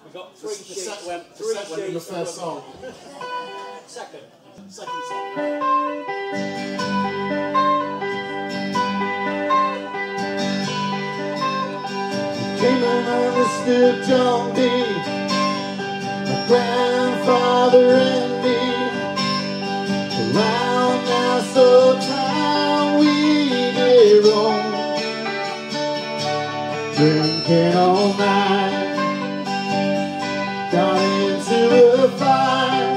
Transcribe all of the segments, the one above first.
We got three sheets. The set went in the first song. Second song. Came and understood John B, my grandfather and me. Around Nassau town we did roam, drinking all night, got into a fight.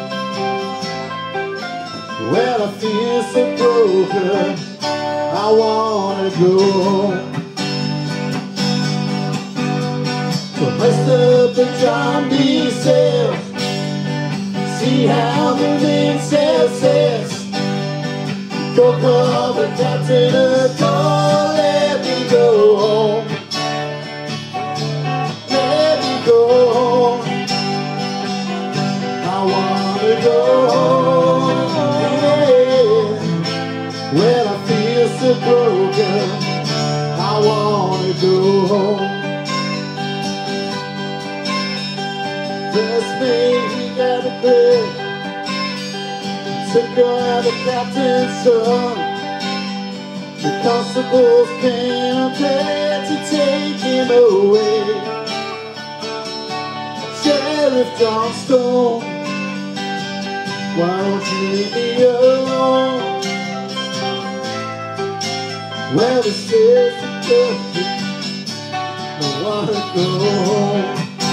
Well, I feel so broken, I wanna go home. So rest up the John B sails, see how the mainsail says. Go call the captain a call, let me go home. Let me go home. I wanna go home, yeah. Well, I feel so broken, I wanna go home. First mate, he got a bed, took out the captain's son. The constables came up there to take him away. Sheriff Johnstone, why don't you leave me alone? Well, he says the judge, I wanna go home.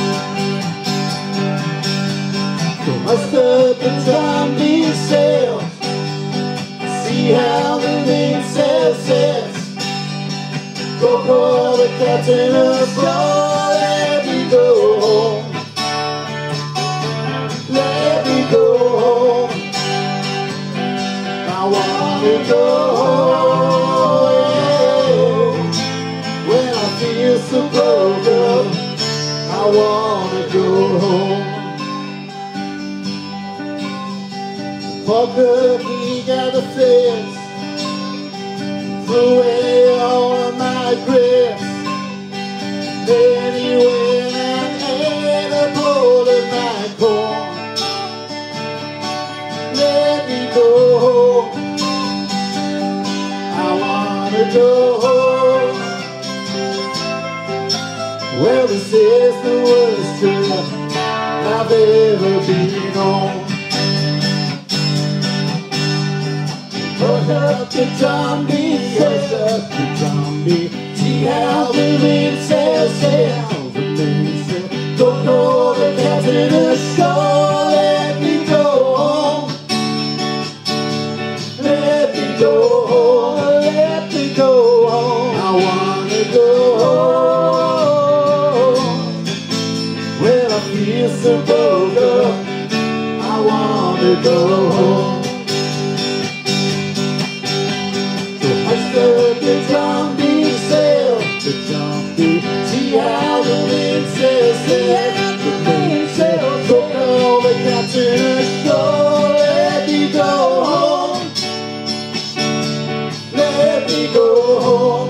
So must up the John B sails, see how the mainsail says. Go call the captain a call, let me go home. Let me go home. I wanna go home, yeah. When I feel so broken, I wanna go home. Parker, he got the fence, threw away all of my grass. Then he went and ate a bowl of my corn. Let me go home, I wanna go home. Well, this is the worst trip I've ever been on. Hook up to John B, hook up to John B. See how the mainsail sails, the mainsail. Don't know the captain of shore, let me go home. Let me go home, let me go home. I wanna go home. When I feel so broken, I wanna go home. The John B sail, the John B. See how the mainsail sails, the mainsail. Go call the captain ashore, let me go home. Let me go home.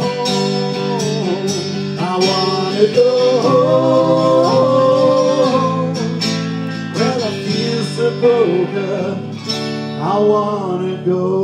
I wanna go home. Well, I feel so broken, I wanna go